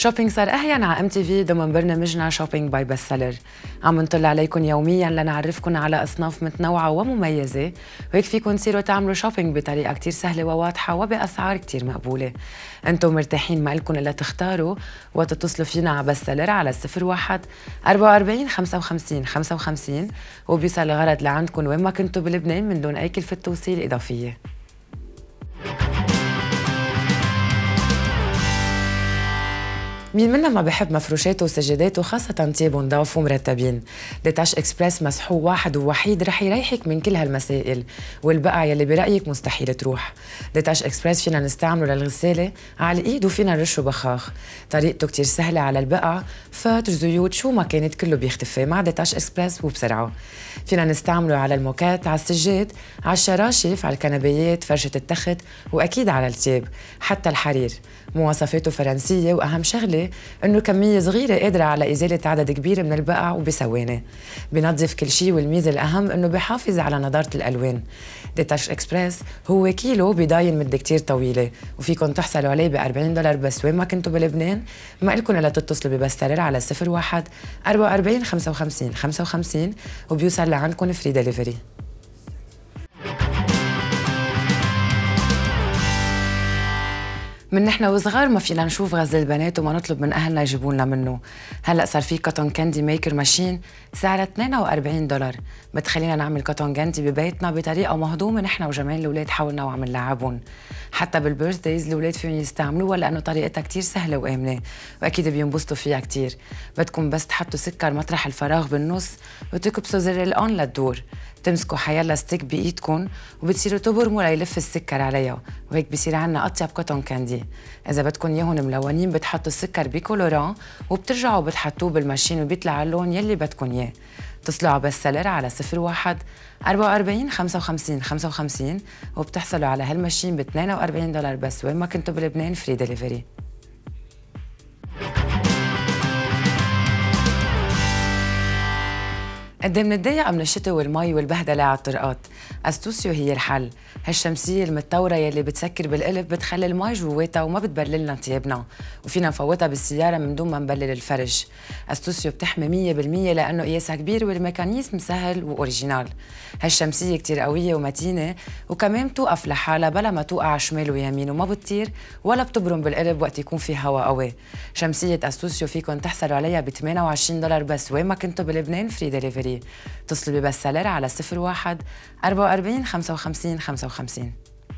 شوبينج صار أهين على MTV ضمن برنامجنا شوبينج باي بستسيلر. عم نطلع عليكم يوميا لنعرفكم على أصناف متنوعة ومميزة، وهيك فيكم تصيروا تعملوا شوبينج بطريقة كتير سهلة وواضحة وبأسعار كتير مقبولة. انتم مرتاحين، ما إلكم إلا تختاروا وتتصلوا فينا على بستسيلر على 01 44 55 55 وبيوصل الغرض لعندكم وين ما كنتوا بلبنان من دون أي كلفة توصيل إضافية. مين منا ما بحب مفروشاته وسجاداته، خاصة تيابه نضاف ومرتبين. ديتاش اكسبرس مسحوق واحد ووحيد رح يريحك من كل هالمسائل والبقع يلي برأيك مستحيل تروح. ديتاش اكسبرس فينا نستعمله للغسالة على الايد وفينا نرشه بخاخ. طريقته كتير سهلة على البقع، فاتر، زيوت، شو ما كانت كله بيختفي مع ديتاش اكسبرس وبسرعة. فينا نستعمله على الموكات، على السجاد، على الشراشف، على الكنبيات، فرشة التخت، واكيد على التياب، حتى الحرير. مواصفاته فرنسية، واهم شغلة انه كمية صغيرة قادرة على ازالة عدد كبير من البقع وبثواني. بنظف كل شيء، والميزة الاهم انه بحافظ على نضارة الالوان. ديتاش اكسبرس هو كيلو بضاين مدة كتير طويلة، وفيكن تحصلوا عليه ب $40 بس وين ما كنتوا بلبنان. ما إلكن الا تتصلوا ببستسيلر على 01 44 55 55 وبيوصل لعندكم فري دليفري. من نحن وصغار ما فينا نشوف غزل البنات وما نطلب من اهلنا يجيبوا لنا منه. هلا صار في كوتون كاندي ميكر ماشين سعرها $42، بتخلينا نعمل كوتون كاندي ببيتنا بطريقه مهضومه نحن وجمال الاولاد حولنا وعم نلعبهم. حتى بالبيرثدايز الاولاد فيهم يستعملوها لانه طريقتها كتير سهله وامنه، واكيد بينبسطوا فيها كتير. بدكم بس تحطوا سكر مطرح الفراغ بالنص وتكبسوا زر الاون للدور، تمسكوا حيلا ستيك بايدكم وبتصيروا تبرموا ليلف السكر عليها، وهيك بصير عنا اطيب كوتون كاندي. اذا بدكم اياهم ملونين بتحطوا السكر بكولوران وبترجعوا بتحطوه بالماشين وبيطلع اللون يلي بدكم اياه. اتصلوا على بستسيلر على 01 44 55 55 وبتحصلوا على هالماشين ب $42 بس وين ما كنتوا بلبنان فري دليفري. قد ايه منتضايق من الشتاء والمي والبهدله على الطرقات. استوسيو هي الحل. هالشمسيه المتطوره يلي بتسكر بالقلب بتخلي المي جواتها وما بتبلل لنا ثيابنا، وفينا نفوتها بالسياره من دون ما نبلل الفرج. استوسيو بتحمي 100% لانه قياسها كبير والميكانيزم سهل واوريجينال. هالشمسيه كتير قويه ومتينه، وكمان بتوقف لحالها بلا ما توقع شمال ويمين، وما بتطير ولا بتبرم بالقلب وقت يكون في هواء قوي. شمسيه استوسيو فيكم تحصلوا عليها ب $28 بس وين ما كنتوا بلبنان فري دليفري. اتصلوا ببستسيلر على 01 44 55 55.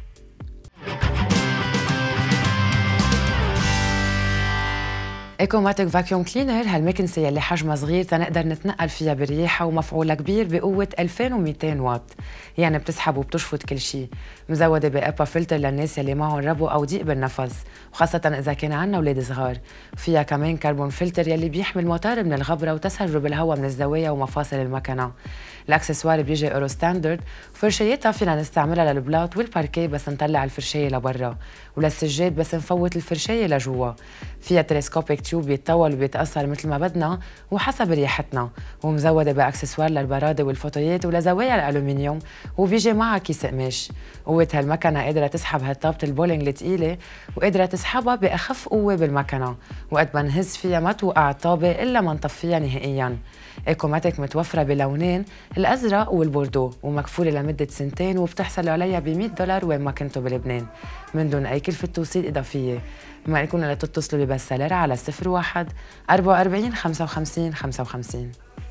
ايكوماتيك فاكيوم كلينر هالمكنسه يلي حجمها صغير تنقدر نتنقل فيها برياحه ومفعولها كبير بقوه 2200 واط، يعني بتسحب وبتشفط كل شيء. مزوده بابا فلتر للناس يلي معهم ربو او ضيق بالنفس، وخاصه اذا كان عنا اولاد صغار. فيها كمان كربون فلتر يلي بيحمي الموتور من الغبره وتسرب الهواء من الزوايا ومفاصل المكنه. الاكسسوار بيجي اورو ستاندرد، وفرشيتها فينا نستعملها للبلاط والباركيه بس نطلع الفرشايه لبرا، وللسجاد بس نفوت الفرشايه لجوا. فيها تلسكوبيك تيوب بيتطول وبيتأثر مثل ما بدنا وحسب ريحتنا، ومزودة بأكسسوار للبرادة والفوتويات ولزوايا الألومنيوم، وبيجي معها كيس قماش. قوة هالمكنة قادرة تسحب هالطابة البولينج الثقيلة، وقادرة تسحبها بأخف قوة بالمكنة، وقت ما نهز فيها ما توقع الطابة إلا ما نطفيها نهائياً. ايكوماتيك متوفرة بلونين، الأزرق والبوردو، ومكفولة لمدة 2 وبتحصلوا عليها ب $100 وين ما كنتوا بلبنان من دون أي كلفة توصيل إضافية. ما لكم إلا تتصلوا ببستسيلر على 01 44 55 55.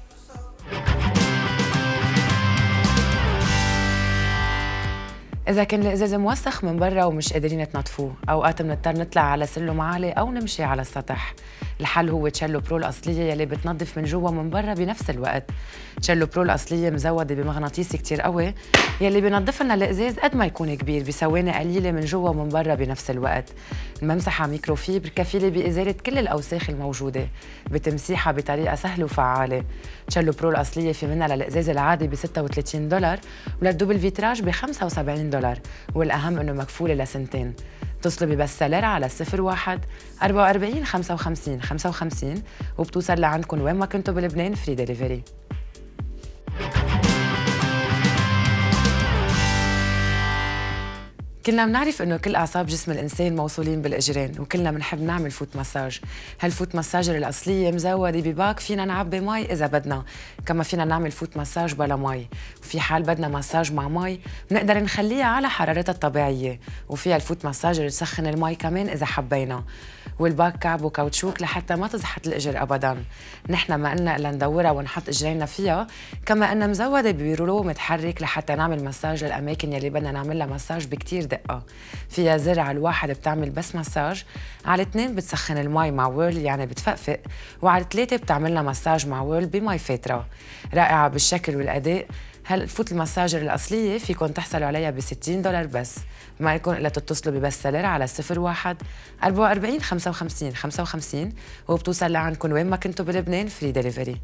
إذا كان الإزاز موسخ من برا ومش قادرين تنظفوه، أوقات بنضطر نطلع على سلم عالي أو نمشي على السطح. الحل هو تشيلو برو الأصلية يلي بتنظف من جوا ومن برا بنفس الوقت. تشيلو برو الأصلية مزودة بمغناطيسي كتير قوي يلي بينظف لنا الإزاز قد ما يكون كبير بثواني قليلة من جوا ومن برا بنفس الوقت. الممسحة ميكروفيبر كفيلة بإزالة كل الأوساخ الموجودة، بتمسيحها بطريقة سهلة وفعالة. تشيلو برو الأصلية في منها للإزاز العادي ب $36 وللدوبل فيتراج ب $75، والأهم إنه مكفولة لسنتين. اتصلوا ببستسيلر على 01 44 55 55 وبتوصل لعندكم وين ما كنتوا بلبنان فري دليفري. كلنا بنعرف انه كل اعصاب جسم الانسان موصولين بالاجرين، وكلنا بنحب نعمل فوت مساج. هالفوت مساجر الاصليه مزوده بباك فينا نعبي مي اذا بدنا، كما فينا نعمل فوت مساج بلا مي، وفي حال بدنا مساج مع مي بنقدر نخليها على حرارتها الطبيعيه، وفيها الفوت مساجر تسخن المي كمان اذا حبينا. والباك كعب وكاوتشوك لحتى ما تزحط الاجر ابدا. نحن ما قلنا الا ندورها ونحط اجرينا فيها، كما انها مزوده برولو متحرك لحتى نعمل مساج للاماكن يلي بدنا نعمل لها مساج بكتير دقه. فيها زر على الواحد بتعمل بس مساج، على الاثنين بتسخن المي مع ويرل يعني بتفقفق، وعلى الثلاثه بتعمل لها مساج مع ويرل بمي فاتره. رائعه بالشكل والاداء. هالفوت المساجر الأصلية فيكن تحصلوا عليها $60 بس. ما لكم إلا تتصلوا ببس سلر على 01 44 55 55 وبتوصل لعندكم وين ما كنتوا بلبنان فري ديليفري.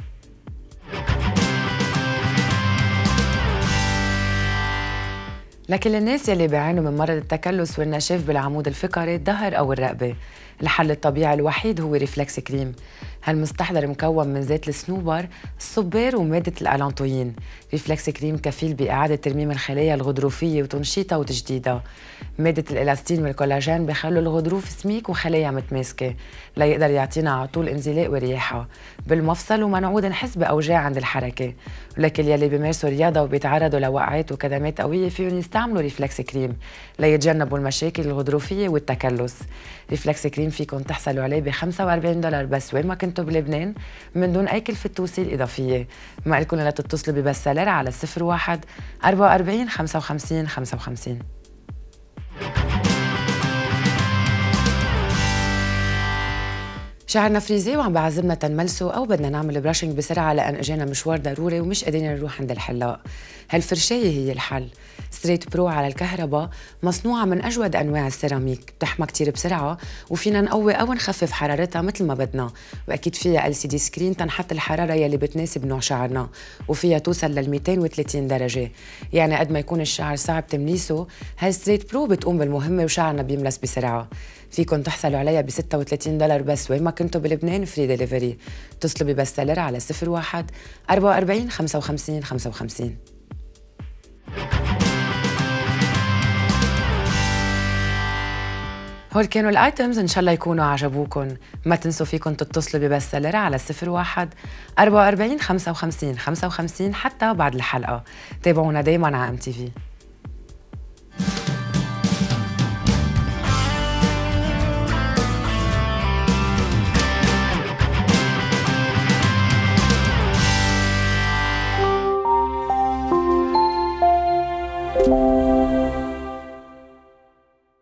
لكل الناس يلي بيعانوا من مرض التكلس والنشاف بالعمود الفقري، الظهر أو الرقبة، الحل الطبيعي الوحيد هو ريفلكس كريم. هالمستحضر مكون من زيت الصنوبر، الصبار ومادة الألانتوين. ريفلكس كريم كفيل بإعادة ترميم الخلايا الغضروفية وتنشيطها وتجديدها. مادة الإلاستين والكولاجين بخلوا الغضروف سميك وخلايا متماسكة ليقدر يعطينا على طول انزلاق ورياحة بالمفصل، وما نعود نحس بأوجاع عند الحركة. ولكن يلي بيمارسوا رياضة وبيتعرضوا لوقعات وكدمات قوية فيهم يستعملوا ريفلكس كريم ليتجنبوا المشاكل الغضروفية والتكلس. ريفلكس كريم فيكم تحصلوا عليه $45 بس وين ما كنتوا بلبنان، من دون أي كلفة توصيل إضافية. ما لكم إلا تتصلوا ببس سلر على 01 44 55 55. شعرنا فريزي وعم بعذبنا تنملسه، او بدنا نعمل براشنج بسرعه لان اجانا مشوار ضروري ومش قادرين نروح عند الحلاق. هالفرشايه هي الحل. ستريت برو على الكهرباء، مصنوعه من اجود انواع السيراميك، بتحمى كتير بسرعه وفينا نقوي او نخفف حرارتها مثل ما بدنا، واكيد فيها LCD سكرين تنحط الحراره يلي بتناسب نوع شعرنا، وفيها توصل لل 230 درجه. يعني قد ما يكون الشعر صعب تمليسه، هالستريت برو بتقوم بالمهمه وشعرنا بيملس بسرعه. فيكن تحصلوا عليها $36 بس وين ما كنتوا بلبنان فري ديليفري. اتصلوا ببس سلر على 01 44 55 55. هول كانوا الايتمز، ان شاء الله يكونوا عجبوكم. ما تنسوا فيكم تتصلوا ببس سلر على 01 44 55 55 حتى بعد الحلقه. تابعونا دايما على MTV.